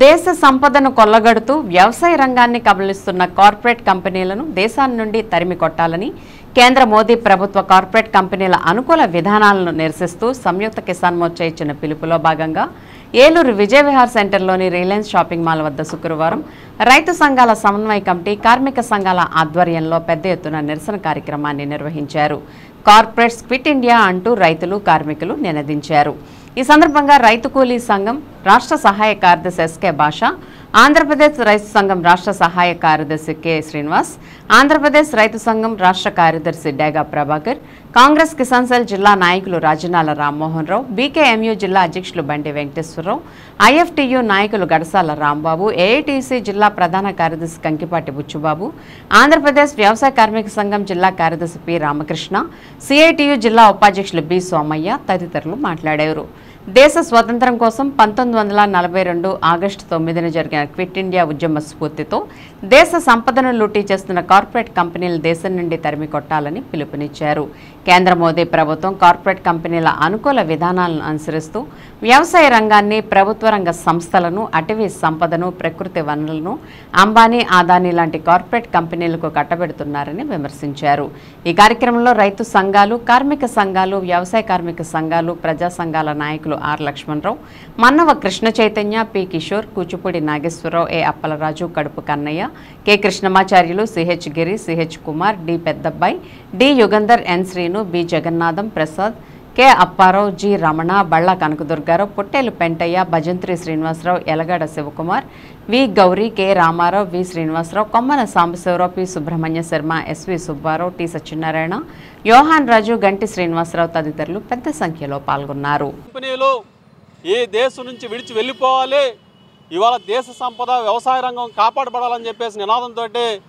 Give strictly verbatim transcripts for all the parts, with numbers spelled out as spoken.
దేశ సంపదను కొల్లగొడుతూ వ్యవసాయ రంగాన్ని కబళిస్తున్న కార్పొరేట్ కంపెనీలను దేశాన్ని నుండి తరిమి కొట్టాలని కేంద్ర మోదీ ప్రభుత్వ కార్పొరేట్ కంపెనీల అనుకూల విధానాలను నిరసిస్తూ సంయుక్త కిసాన్ మోర్చా ఇచ్చిన పిలుపులో భాగంగా ఏలూరు విజయ విహార్ సెంటర్లోని రిలయన్స్ షాపింగ్ మాల్ వద్ద శుక్రవారం రైతు సంఘాల సమన్వయ కమిటీ కార్మిక సంఘాల ఆధ్వర్యంలో పెద్ద ఎత్తున నిరసన కార్యక్రమాన్ని నిర్వహించారు. కార్పొరేట్స్ క్విట్ ఇండియా అంటూ రైతులు కార్మికులు నినదించారు. ఈ సందర్భంగా రైతు కూలీ సంఘం రాష్ట్ర సహాయ కార్యదర్శి ఎస్కే భాష, ఆంధ్రప్రదేశ్ రైతు సంఘం రాష్ట్ర సహాయ కార్యదర్శి కె శ్రీనివాస్, ఆంధ్రప్రదేశ్ రైతు సంఘం రాష్ట్ర కార్యదర్శి డేగా ప్రభాకర్, కాంగ్రెస్ కిసాన్ సెల్ జిల్లా నాయకులు రాజనాల రామ్మోహన్ రావు, బీకేఎంయూ జిల్లా అధ్యక్షులు బండి వెంకటేశ్వరరావు, ఐఎఫ్టీయూ నాయకులు గడసాల రాంబాబు, ఏఐటీసీ జిల్లా ప్రధాన కార్యదర్శి కంకిపాటి బుచ్చుబాబు, ఆంధ్రప్రదేశ్ వ్యవసాయ కార్మిక సంఘం జిల్లా కార్యదర్శి పి రామకృష్ణ, సిఐటియు జిల్లా ఉపాధ్యక్షులు బి సోమయ్య తదితరులు మాట్లాడారు. దేశ స్వాతంత్ర్యం కోసం పంతొమ్మిది వందల నలభై రెండు ఆగస్టు తొమ్మిదిన జరిగిన క్విట్ ఇండియా ఉద్యమ స్ఫూర్తితో దేశ సంపదను లూటీ చేస్తున్న కార్పొరేట్ కంపెనీలు దేశం నుండి తరిమి కొట్టాలని పిలుపునిచ్చారు. కేంద్ర మోదీ ప్రభుత్వం కార్పొరేట్ కంపెనీల అనుకూల విధానాలను అనుసరిస్తూ వ్యవసాయ రంగాన్ని, ప్రభుత్వ రంగ సంస్థలను, అటవీ సంపదను, ప్రకృతి వనరులను అంబానీ, అదానీ లాంటి కార్పొరేట్ కంపెనీలకు కట్టబెడుతున్నారని విమర్శించారు. ఈ కార్యక్రమంలో రైతు సంఘాలు, కార్మిక సంఘాలు, వ్యవసాయ కార్మిక సంఘాలు, ప్రజా సంఘాల నాయకులు R Lakshmanarao, Mannava Krishna Chaitanya, P Kishore, Kuchipudi Nageswararao, A Appalaraju, Kadupu Kannaiah, K Krishnamacharyulu, CH Giri, CH Kumar, D Peddabbayi, D Yugandhar, N Srinu, B Jagannatham Prasad, K Apparao, G Ramana, Balla Kanakadurgarao, Pottelu Pentaiah, Bhajantri Srinivasarao, Elagada Sivakumar, V Gauri, K Ramarao, V Srinivasarao, Kommana Sambasivarao, P Subrahmanya Sarma, SV Subbarao, T Satyanarayana, Yohan Raju, Ganti Srinivasarao తదితరులు పెద్ద సంఖ్యలో పాల్గొన్నారు. కంపెనీలు ఏ దేశం నుంచి విడిచి వెళ్ళిపోవాలి, ఇవాళ దేశ సంపద వ్యవసాయ రంగం కాపాడబడాలని చెప్పేసి నినాదంతో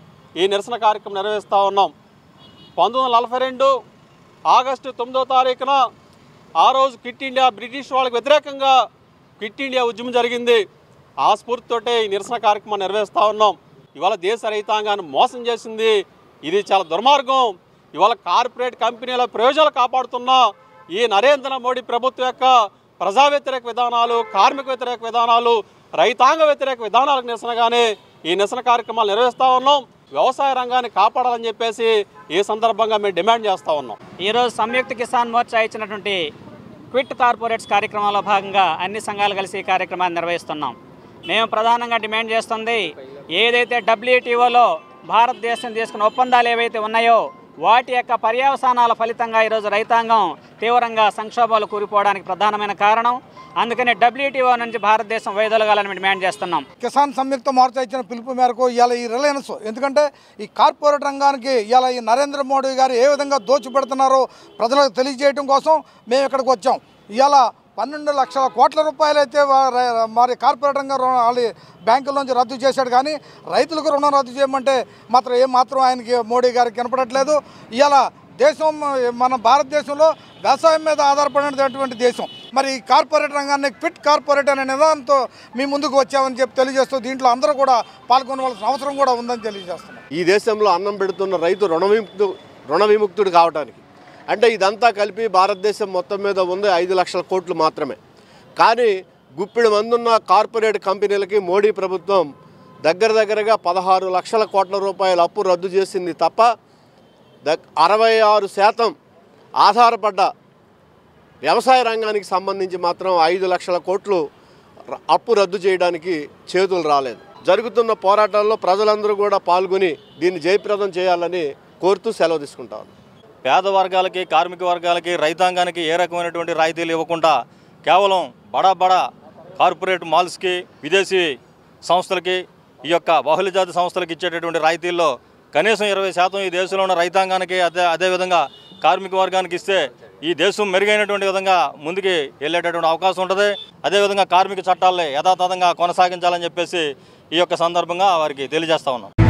ఈ నిరసన కార్యక్రమం నిర్వహిస్తూ ఉన్నాం. పంతొమ్మిది వందల నలభై రెండు ఆగస్టు తొమ్మిదో తారీఖున ఆ రోజు క్విట్ ఇండియా బ్రిటిష్ వాళ్ళకి వ్యతిరేకంగా క్విట్ ఇండియా ఉద్యమం జరిగింది. ఆ స్ఫూర్తితోటే ఈ నిరసన కార్యక్రమం నిర్వహిస్తూ ఉన్నాం. ఇవాళ దేశ రైతాంగాన్ని మోసం చేసింది, ఇది చాలా దుర్మార్గం. ఇవాళ కార్పొరేట్ కంపెనీల ప్రయోజనాలు కాపాడుతున్న ఈ నరేంద్ర మోడీ ప్రభుత్వం యొక్క ప్రజా వ్యతిరేక విధానాలు, కార్మిక వ్యతిరేక విధానాలు, రైతాంగ వ్యతిరేక విధానాలకు నిరసనగానే ఈ నిరసన కార్యక్రమాలు నిర్వహిస్తూ ఉన్నాం. వ్యవసాయ రంగాన్ని కాపాడాలని చెప్పేసి ఈ సందర్భంగా మేము డిమాండ్ చేస్తూ ఉన్నాం. ఈరోజు సంయుక్త కిసాన్ మోర్చా ఇచ్చినటువంటి క్విట్ కార్పొరేట్స్ కార్యక్రమంలో భాగంగా అన్ని సంఘాలు కలిసి ఈ కార్యక్రమాన్ని నిర్వహిస్తున్నాం. మేము ప్రధానంగా డిమాండ్ చేస్తుంది, ఏదైతే డబ్ల్యూటీఓలో భారతదేశం తీసుకున్న ఒప్పందాలు ఏవైతే ఉన్నాయో వాటి యొక్క పర్యవసానాల ఫలితంగా ఈరోజు రైతాంగం తీవ్రంగా సంక్షోభాలు కూలిపోవడానికి ప్రధానమైన కారణం. అందుకని డబ్ల్యూటీఓ నుంచి భారతదేశం వైదొలగాలని డిమాండ్ చేస్తున్నాం. కిసాన్ సంయుక్త మోర్చా ఇచ్చిన పిలుపు మేరకు ఇవాళ ఈ రిలయన్స్, ఎందుకంటే ఈ కార్పొరేట్ రంగానికి ఇవాళ ఈ నరేంద్ర మోడీ గారు ఏ విధంగా దోచిపెడుతున్నారో ప్రజలకు తెలియజేయడం కోసం మేము ఇక్కడికి వచ్చాం. ఇవాళ పన్నెండు లక్షల కోట్ల రూపాయలు అయితే మరి కార్పొరేట్ రంగం వాళ్ళ బ్యాంకుల నుంచి రద్దు చేశాడు, కానీ రైతులకు రుణం రద్దు చేయమంటే మాత్రం ఏం మాత్రం ఆయనకి మోడీ గారికి కనపడట్లేదు. ఇవాళ దేశం, మన భారతదేశంలో వ్యవసాయం మీద ఆధారపడినటువంటి దేశం. మరి ఈ కార్పొరేట్ రంగాన్ని క్విట్ కార్పొరేట్ అనే నిదానంతో మీ ముందుకు వచ్చామని చెప్పి తెలియజేస్తూ దీంట్లో అందరూ కూడా పాల్గొనవలసిన అవసరం కూడా ఉందని తెలియజేస్తున్నాం. ఈ దేశంలో అన్నం పెడుతున్న రైతు రుణ విముక్తు రుణ విముక్తుడు కావడానికి, అంటే ఇదంతా కలిపి భారతదేశం మొత్తం మీద ఉంది ఐదు లక్షల కోట్లు మాత్రమే. కానీ గుప్పిడి మందున్న కార్పొరేట్ కంపెనీలకి మోడీ ప్రభుత్వం దగ్గర దగ్గరగా పదహారు లక్షల కోట్ల రూపాయల అప్పు రద్దు చేసింది తప్ప అరవై ఆరు శాతం ఆధారపడ్డ వ్యవసాయ రంగానికి సంబంధించి మాత్రం ఐదు లక్షల కోట్లు అప్పు రద్దు చేయడానికి చేతులు రాలేదు. జరుగుతున్న పోరాటాల్లో ప్రజలందరూ కూడా పాల్గొని దీన్ని జయప్రదం చేయాలని కోరుతూ సెలవు తీసుకుంటాను. పేద వర్గాలకి, కార్మిక వర్గాలకి, రైతాంగానికి ఏ రకమైనటువంటి రాయితీలు ఇవ్వకుండా కేవలం బడా బడా కార్పొరేట్ మాల్స్కి, విదేశీ సంస్థలకి, ఈ యొక్క బహుళజాతి సంస్థలకు ఇచ్చేటటువంటి రాయితీల్లో కనీసం ఇరవై శాతం ఈ దేశంలో ఉన్న రైతాంగానికి, అదే అదేవిధంగా కార్మిక వర్గానికి ఇస్తే ఈ దేశం మెరుగైనటువంటి విధంగా ముందుకి వెళ్ళేటటువంటి అవకాశం ఉంటుంది. అదేవిధంగా కార్మిక చట్టాలని యథాతథంగా కొనసాగించాలని చెప్పేసి ఈ యొక్క సందర్భంగా వారికి తెలియజేస్తా ఉన్నాం.